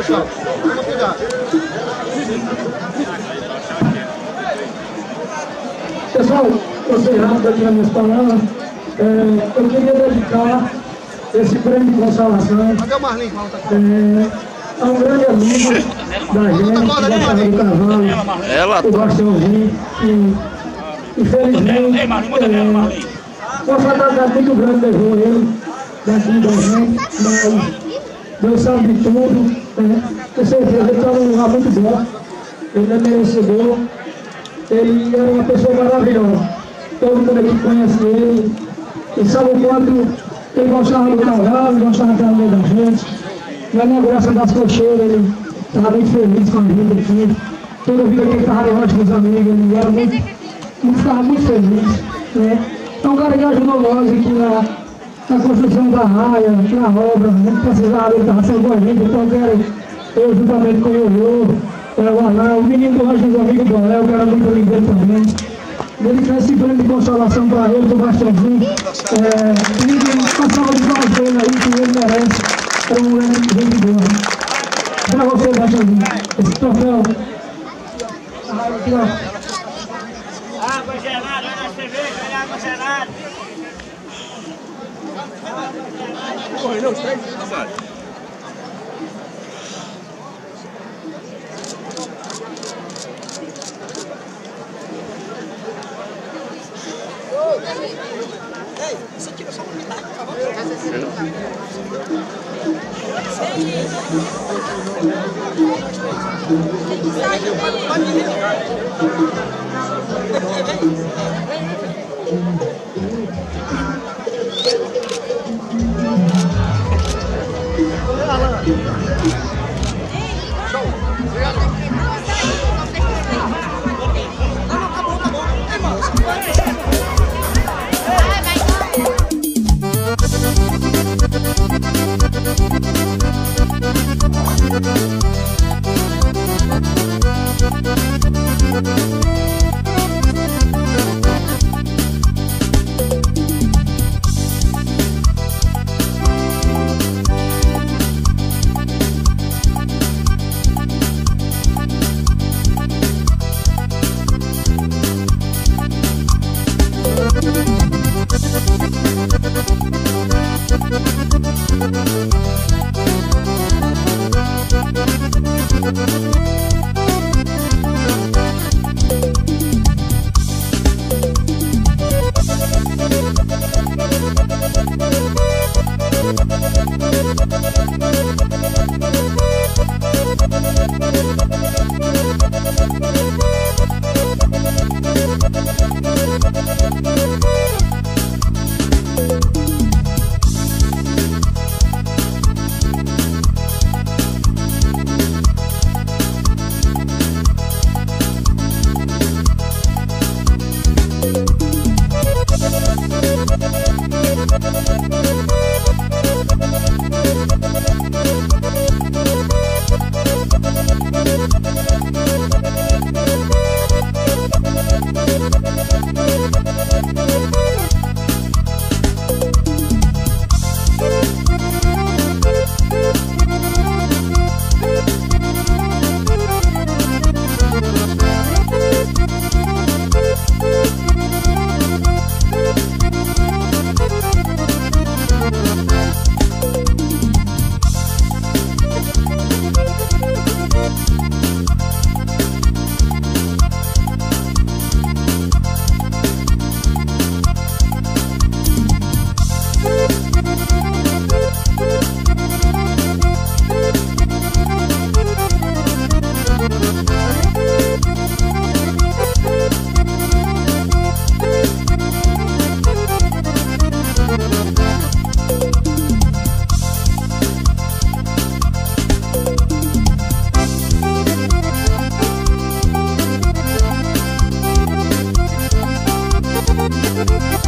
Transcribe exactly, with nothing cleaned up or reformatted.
Pessoal, eu sei rápido aqui nas minhas palavras. É, eu queria dedicar esse prêmio de consolação Cadê o Marlin? é, a um grande amigo da gente, da Casa do Cavalo, Ela o Bastiãozinho, que infelizmente é, uma fatalidade muito grande levou ele daqui da gente, mas Deus sabe de tudo, né? Com certeza ele está num lugar muito bom, ele é merecedor, ele era uma pessoa maravilhosa, todo mundo aqui conhece ele, e sabe o quanto ele gostava do cavalo, gostava da meio da gente. Na inauguração das cocheiras, ele estava muito feliz com a vida aqui. Toda vida que ele estava levando com os amigos, ele era muito, ele ficava muito feliz. Né? Então o cara que ajudou nós aqui na, na construção da raia, na obra, a gente precisava, ele estava sendo com a gente, então eu quero, eu juntamente com o Iô, o Alain, o menino do Rancho dos Amigos do Léo, que era muito lindo também. Dedicar esse prêmio de consolação para ele, do Bastiãozinho. É, e passava de nós dele aí, que ele merece. É um moleque de gente boa. Para você, Bastiãozinho, esse troféu. Aqui, ó. Água gelada, olha a cerveja, olha a água gelada. Correu os três? Ei, você tira só um pedaço, por favor. Thank you.